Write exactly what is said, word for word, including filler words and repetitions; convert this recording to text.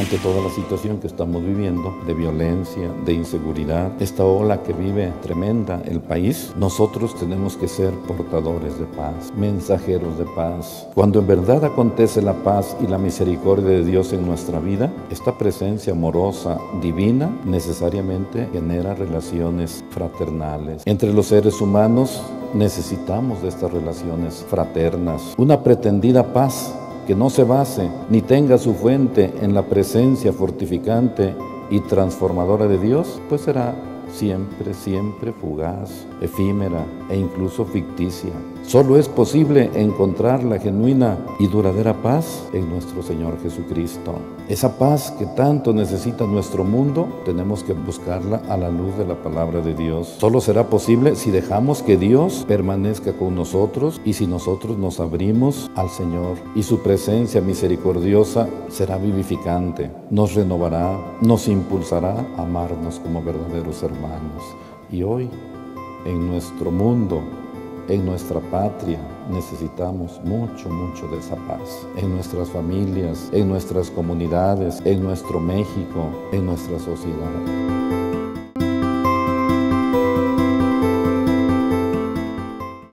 ante toda la situación que estamos viviendo, de violencia, de inseguridad, esta ola que vive tremenda el país, nosotros tenemos que ser portadores de paz, mensajeros de paz. Cuando en verdad acontece la paz y la misericordia de Dios en nuestra vida, esta presencia amorosa, divina, necesariamente genera relaciones fraternales. Entre los seres humanos necesitamos de estas relaciones fraternas. Una pretendida paz que no se base ni tenga su fuente en la presencia fortificante y transformadora de Dios, pues será siempre, siempre fugaz, efímera e incluso ficticia. Solo es posible encontrar la genuina y duradera paz en nuestro Señor Jesucristo. Esa paz que tanto necesita nuestro mundo, tenemos que buscarla a la luz de la palabra de Dios. Solo será posible si dejamos que Dios permanezca con nosotros y si nosotros nos abrimos al Señor. Y su presencia misericordiosa será vivificante, nos renovará, nos impulsará a amarnos como verdaderos hermanos. Y hoy, en nuestro mundo, en nuestra patria, necesitamos mucho, mucho de esa paz. En nuestras familias, en nuestras comunidades, en nuestro México, en nuestra sociedad.